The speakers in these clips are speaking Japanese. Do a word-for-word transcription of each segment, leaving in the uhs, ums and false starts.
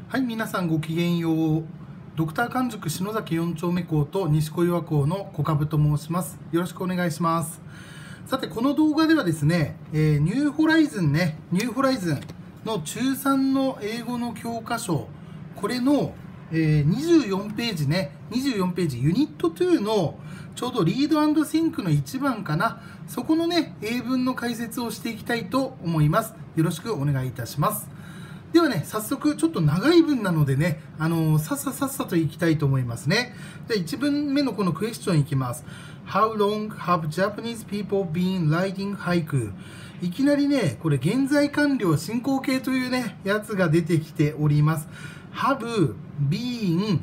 はい、皆さんごきげんよう。ドクター完熟篠崎よん丁目校と西小岩校の小株と申します。よろしくお願いします。さて、この動画ではですね、えー、ニューホライズンね、ニューホライズンの中さんの英語の教科書、これの、えー、にじゅうよんページね、にじゅうよんページ、ユニットにのちょうどリード&シンクのいちばんかな、そこのね、英文の解説をしていきたいと思います。よろしくお願いいたします。ではね、早速、ちょっと長い文なのでね、あのー、さっささっさといきたいと思いますね。じゃあいち文目のこのクエスチョンいきます。How long have Japanese people been writing haiku? いきなりね、これ現在完了進行形というね、やつが出てきております。have, been,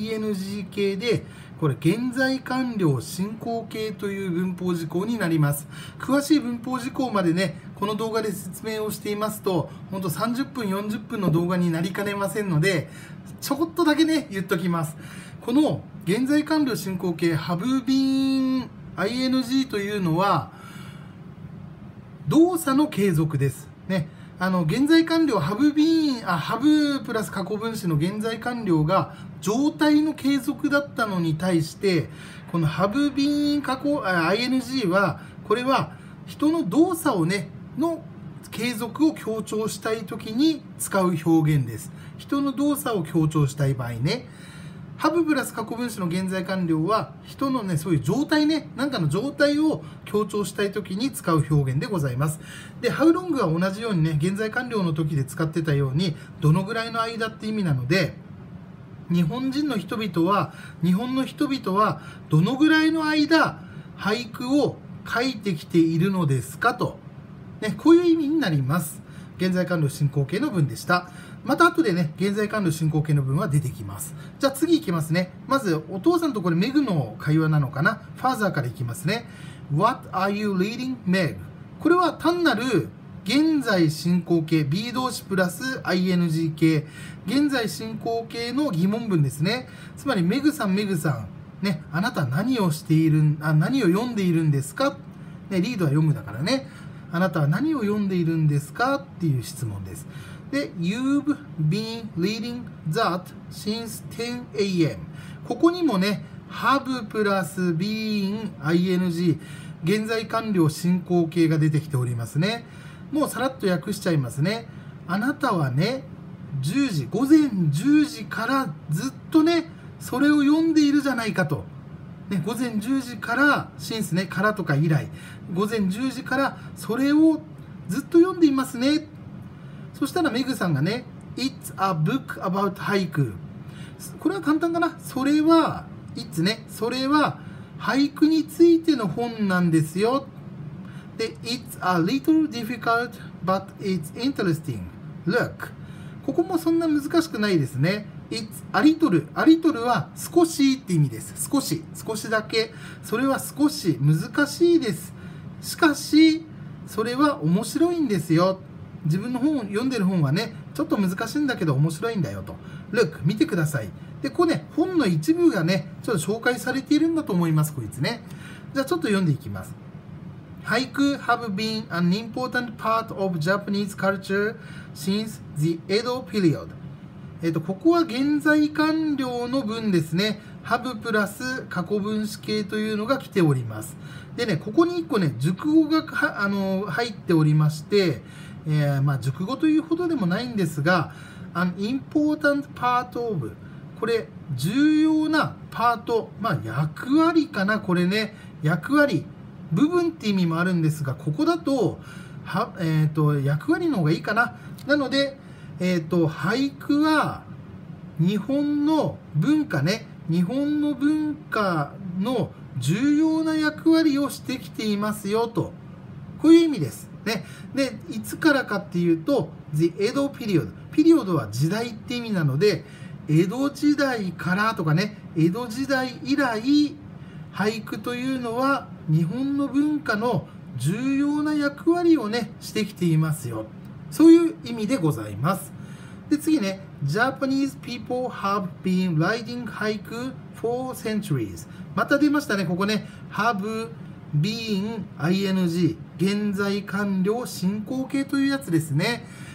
ing 形で、これ現在完了進行形という文法事項になります。詳しい文法事項までね、この動画で説明をしていますと、ほんとさんじゅっぷん、よんじゅっぷんの動画になりかねませんので、ちょこっとだけね、言っときます。この現在完了進行形、have been, ing というのは、動作の継続です。ね。あの、現在完了、have been、あ、have プラス過去分詞の現在完了が状態の継続だったのに対して、この have been 過去、あ、ing は、これは人の動作をね、の継続を強調したいときに使う表現です。人の動作を強調したい場合ね。have プラス過去分詞の現在完了は人のね、そういう状態ね、なんかの状態を強調したいときに使う表現でございます。で、how long は同じようにね、現在完了の時で使ってたように、どのぐらいの間って意味なので、日本人の人々は、日本の人々は、どのぐらいの間、俳句を書いてきているのですかと、ね、こういう意味になります。現在完了進行形の文でした。また後でね、現在完了進行形の文は出てきます。じゃあ次いきますね。まず、お父さんとこれメグの会話なのかな？ファーザーからいきますね。What are you reading, Meg? これは単なる現在進行形、be 動詞プラス ing 形、現在進行形の疑問文ですね。つまり、メグさん、メグさん、ね、あなた何をしている、あ、何を読んでいるんですか？ね、リードは読むだからね。あなたは何を読んでいるんですかっていう質問です。で、You've been reading that since テンエーエム。ここにもね、have プラス been ing、現在完了進行形が出てきておりますね。もうさらっと訳しちゃいますね。あなたはね、じゅうじ、午前じゅうじからずっとね、それを読んでいるじゃないかと。ね、午前じゅうじから、sinceね、からとか以来、午前じゅうじからそれをずっと読んでいますね。そしたらメグさんがね、It's a book about 俳句。これは簡単かな。それは、It's ね、それは俳句についての本なんですよ。で、It's a little difficult, but it's interesting. Look. ここもそんな難しくないですね。It's a little. a little は少しって意味です。少し。少しだけ。それは少し難しいです。しかし、それは面白いんですよ。自分の本を読んでる本はね、ちょっと難しいんだけど面白いんだよと。Look、見てください。で、ここね、本の一部がね、ちょっと紹介されているんだと思います、こいつね。じゃあちょっと読んでいきます。俳句 have been an important part of Japanese culture since the Edo period. えっと、ここは現在完了の文ですね。have プラス過去分詞形というのが来ております。でね、ここにいっこね、熟語がはあの入っておりまして、えー、まあ、熟語というほどでもないんですが、an important part of、これ、重要なパート、まあ、役割かな、これね、役割、部分って意味もあるんですが、ここだと、はえっと、役割の方がいいかな。なので、えっと、俳句は、日本の文化ね、日本の文化の重要な役割をしてきていますよと。こういう意味です。ね。で、いつからかっていうと、The Edo Period。ピリオドは時代って意味なので、江戸時代からとかね、江戸時代以来、俳句というのは日本の文化の重要な役割をね、してきていますよ。そういう意味でございます。で、次ね、Japanese people have been writing 俳句 for centuries。また出ましたね、ここね、have been ing、現在完了進行形というやつですね。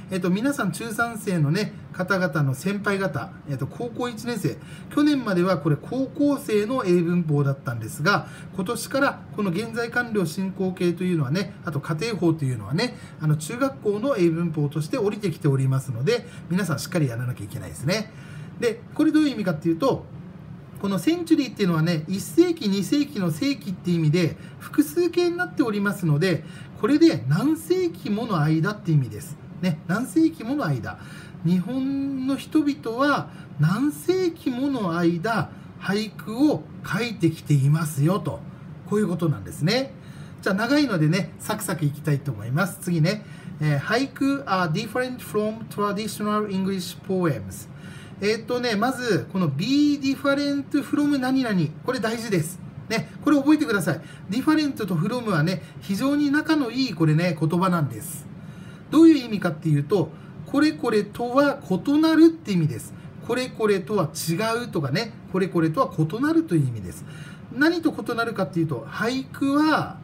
えっと、皆さん中さん生のね、方々の先輩方、えっと、高校いちねん生、去年まではこれ高校生の英文法だったんですが、今年からこの現在完了進行形というのはね、あと家庭法というのはね、あの中学校の英文法として降りてきておりますので、皆さんしっかりやらなきゃいけないですね。で、これどういう意味かっていうと、このセンチュリーっていうのはね、いっ世紀、に世紀の世紀っていう意味で複数形になっておりますので、これで何世紀もの間って意味です。ね、何世紀もの間。日本の人々は何世紀もの間、俳句を書いてきていますよと。こういうことなんですね。じゃあ長いのでね、サクサクいきたいと思います。次ね、えー、俳句 are different from traditional English poems。えっとね、まず、この be different from 何々。これ大事です。ね、これ覚えてください。different と from はね、非常に仲のいいこれね、言葉なんです。どういう意味かっていうと、これこれとは異なるって意味です。これこれとは違うとかね、これこれとは異なるという意味です。何と異なるかっていうと、俳句は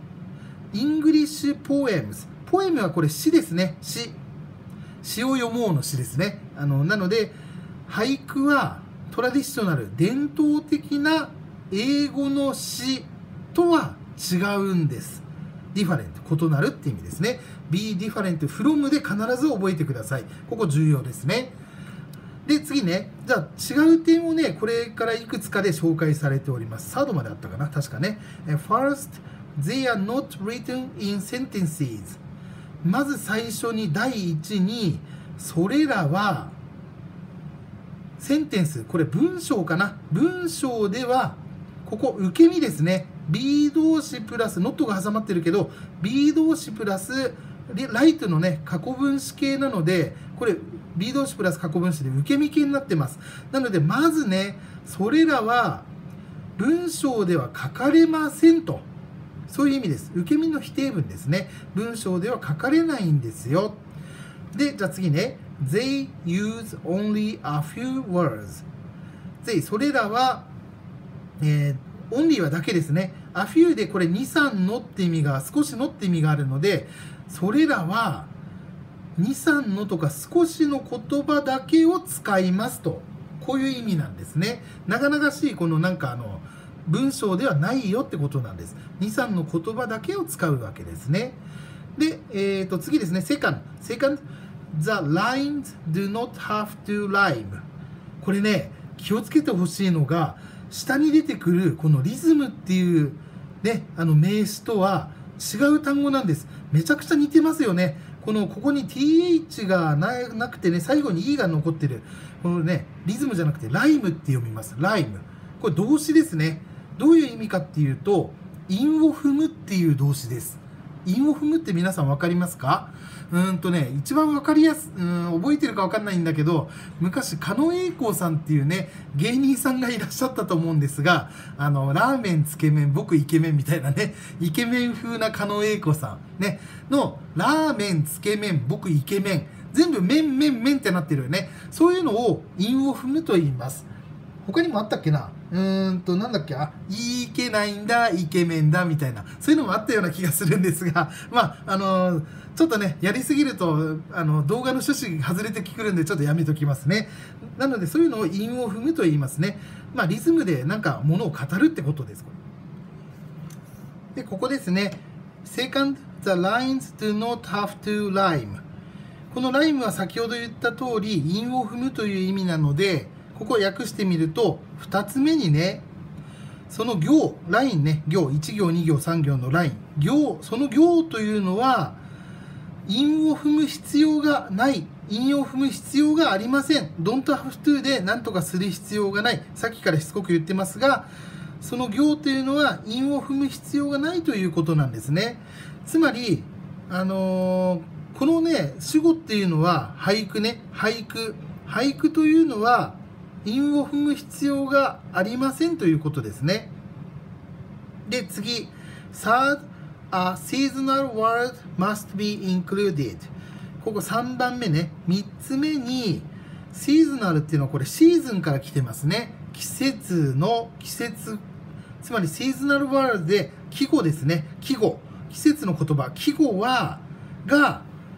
English poems。ポエムはこれ詩ですね。詩。詩を読もうの詩ですね。あの、なので、俳句はトラディショナル、伝統的な英語の詩とは違うんです。different、異なるって意味ですね。be different from で必ず覚えてください。ここ重要ですね。で、次ね。じゃあ違う点をね、これからいくつかで紹介されております。サードまであったかな、確かね。First, they are not written in sentences。まず最初に第一に、それらは、センテンス、これ文章かな。文章では、ここ受け身ですね。be 動詞プラス、not が挟まってるけど、be 動詞プラス、right のね、過去分詞形なので、これ、be 動詞プラス過去分詞で受け身形になってます。なので、まずね、それらは文章では書かれませんと。そういう意味です。受け身の否定文ですね。文章では書かれないんですよ。で、じゃあ次ね。They use only a few words. They、それらは、えー、only はだけですね。a few でこれに、さんのって意味が、少しのって意味があるので、それらはに、さんのとか少しの言葉だけを使いますと。こういう意味なんですね。長々しいこのなんかあの、文章ではないよってことなんです。に、さんの言葉だけを使うわけですね。で、えーと、次ですね。second。second。The lines do not have to rhyme。これね、気をつけてほしいのが、下に出てくるこのリズムっていうね、あの名詞とは違う単語なんです。めちゃくちゃ似てますよね。この、ここに ティーエイチ が な, なくてね、最後に E が残ってる。このね、リズムじゃなくてライムって読みます。ライム。これ動詞ですね。どういう意味かっていうと、韻を踏むっていう動詞です。韻を踏むって皆さん分かりますか？うーんとね、一番分かりやす、うん、覚えてるか分かんないんだけど、昔、狩野英孝さんっていうね、芸人さんがいらっしゃったと思うんですが、あの、ラーメン、つけ麺、僕イケメンみたいなね、イケメン風な狩野英孝さん、ね、の、ラーメン、つけ麺、僕イケメン、全部麺、麺、麺ってなってるよね。そういうのを韻を踏むと言います。他にもあったっけな？うーんと、なんだっけ、あ、いけないんだ、イケメンだ、みたいな。そういうのもあったような気がするんですが、まあ、あのー、ちょっとね、やりすぎると、あの、動画の趣旨外れてくるんで、ちょっとやめときますね。なので、そういうのを韻を踏むと言いますね。まあ、リズムでなんか、ものを語るってことです。で、ここですね。Second, the lines do not have to rhyme。このライムは先ほど言った通り、韻を踏むという意味なので、ここを訳してみると、二つ目にね、その行、ラインね、行、いち行、に行、さん行のライン、行、その行というのは、韻を踏む必要がない、韻を踏む必要がありません。don't have to で何とかする必要がない。さっきからしつこく言ってますが、その行というのは韻を踏む必要がないということなんですね。つまり、あのー、このね、主語っていうのは俳句ね、俳句。俳句というのは、韻を踏む必要がありませんということですね。で、次。Third, a seasonal word must be included。ここさんばんめね。みっつめに、シーズナルっていうのはこれシーズンから来てますね。季節の、季節、つまりシーズナルワールドで季語ですね。季語。季節の言葉。季語は、が、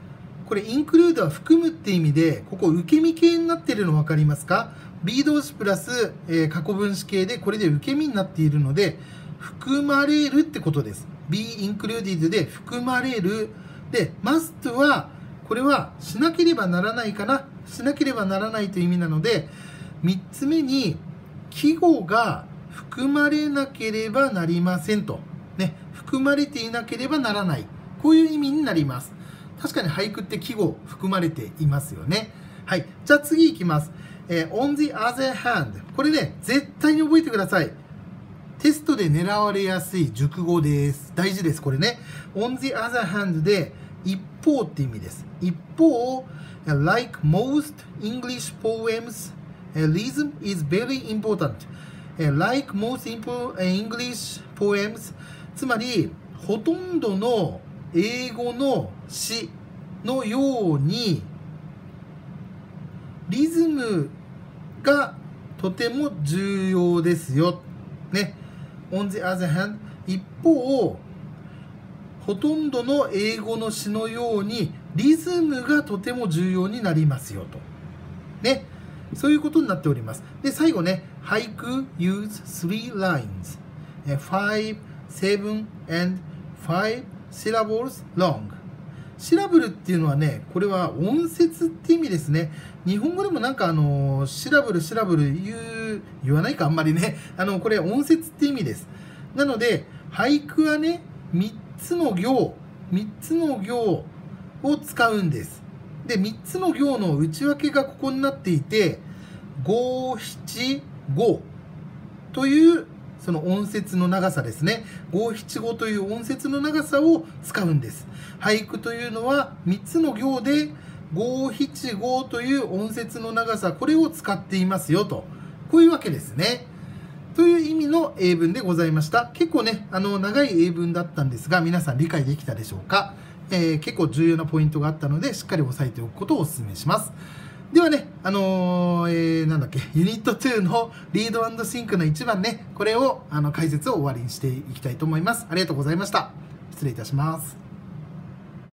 これ include は含むって意味で、ここ受け身形になっているの分かりますか？ be 動詞プラス、えー、過去分詞形で、これで受け身になっているので、含まれるってことです。be included で含まれる。で、must は、これはしなければならないかな。しなければならないという意味なので、みっつめに季語が含まれなければなりませんと。ね、含まれていなければならない。こういう意味になります。確かに俳句って季語含まれていますよね。はい。じゃあ次いきます。えー、on the other hand。これね、絶対に覚えてください。テストで狙われやすい熟語です。大事です、これね。on the other hand で、一方って意味です。一方、like most English poems, rhythm is very important. like most English poems つまり、ほとんどの英語の詩のようにリズムがとても重要ですよ。ね。On the other hand、一方、ほとんどの英語の詩のようにリズムがとても重要になりますよと。ね。そういうことになっております。で、最後ね、俳句 use three lines, five, seven, and five syllables long。シラブルっていうのはね、これは音節って意味ですね。日本語でもなんかあの、シラブル、シラブル言う、言わないかあんまりね。あの、これ音節って意味です。なので、俳句はね、みっつの行、みっつの行を使うんです。で、みっつの行の内訳がここになっていて、ご、しち、ごというその音節の長さですね。ご、しち、ごという音節の長さを使うんです。俳句というのはみっつの行でご、しち、ごという音節の長さ、これを使っていますよと。こういうわけですね。という意味の英文でございました。結構ね、あの、長い英文だったんですが、皆さん理解できたでしょうか？えー、結構重要なポイントがあったので、しっかり押さえておくことをお勧めします。ではね、あのー、えー、なんだっけ、ユニットにのリード&シンクのいちばんね、これを、あの、解説を終わりにしていきたいと思います。ありがとうございました。失礼いたします。